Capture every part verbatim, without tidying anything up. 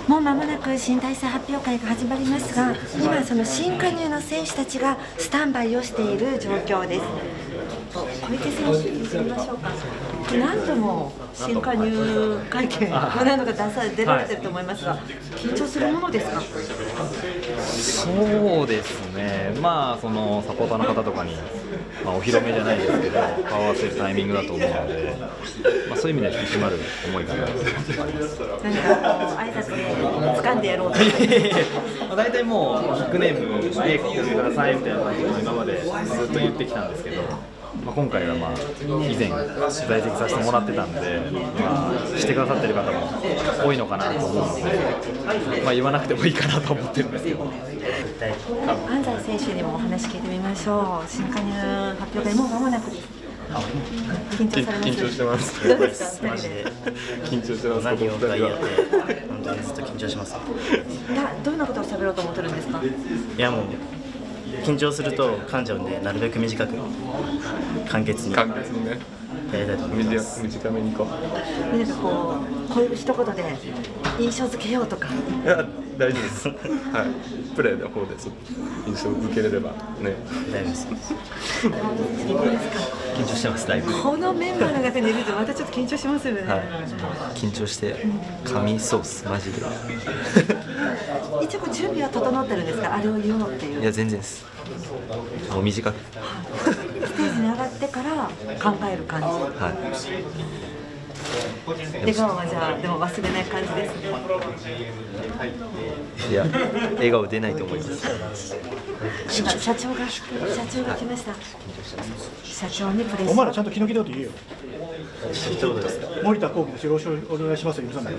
もう間もなく新体制発表会が始まりますが、今その新加入の選手たちがスタンバイをしている状況です。小池選手に移りましょうか。何度も新加入会見何度か出さ出られてると思いますが、緊張するものですか？ そうですね、まあそのサポーターの方とかに、まあ、お披露目じゃないですけど顔を合わせるタイミングだと思うので、まあ、そういう意味では引き締まる思いがあります。 何か挨拶で掴んでやろうとまあ大体もうニックネームで言ってくださいみたいなことを今までずっと言ってきたんですけど、まあ、今回はまあ以前在籍させてもらってたんで、まあ、してくださってる方も多いのかなと思うので、まあ、言わなくてもいいかなと思ってるんですけど。 安西選手にもお話聞いてみましょう。新加入発表会もう間もなくです。緊張されます？ 緊張してます。 どうですか？ 緊張してます。 何を回やって本当にずっと緊張します。 どんなことを喋ろうと思ってるんですか？ いやもう緊張すると噛んじゃうんで、なるべく短く簡潔に簡潔にね。 やりたいと思います。 短めにこう。 なんかこうこういう一言で印象付けようとか。 いや大丈夫です。はい。プレーの方で印象付けれればね。 大丈夫です。緊張してます。だいぶ。 このメンバーの中にいるとまたちょっと緊張しますよね。 はい。緊張して神ソースマジで。 一応準備は整ってるんですか？あれを言おうっていう。 いや全然です。もう短く。 ステージに上がってから考える感じ。 はい。 笑顔はじゃあでも忘れない感じですね。 いや笑顔出ないと思います。 今社長が社長が来ました。社長にプレッシャー。 お前らちゃんと気の利いたこと言えよ。 一言ですか？ 森田幸喜です。よろしくお願いしますよ。許さない。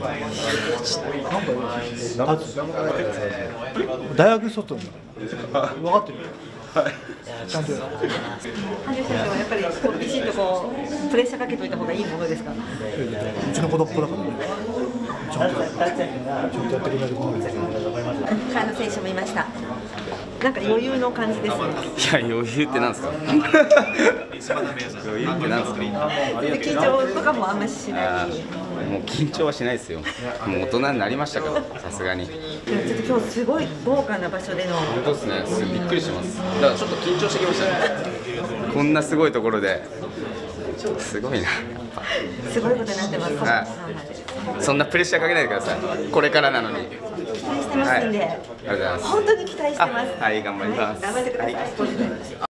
大学卒に分かってるよ。ちゃんとやる。 羽生選手はやっぱりこうきちんとこうプレッシャーかけといた方がいいものですか？ うちの子供だからね。ちゃんとちゃんとやってくれる子なんですよ。 川野選手もいました。なんか余裕の感じですね。 いや余裕ってなんですか？余裕ってなんですか？ 緊張とかもあんまりしない。 もう緊張はしないですよ。もう大人になりましたから、さすがに。 ちょっと今日すごい豪華な場所での。 本当ですね。びっくりします。だからちょっと緊張してきましたね。こんなすごいところで。すごいな。 すごいことになってます。 はい。そんなプレッシャーかけないでください。これからなのに。 期待してますんで。 はい、ありがとうございます。 本当に期待してます。 はい、頑張ります。 はい、頑張ってください。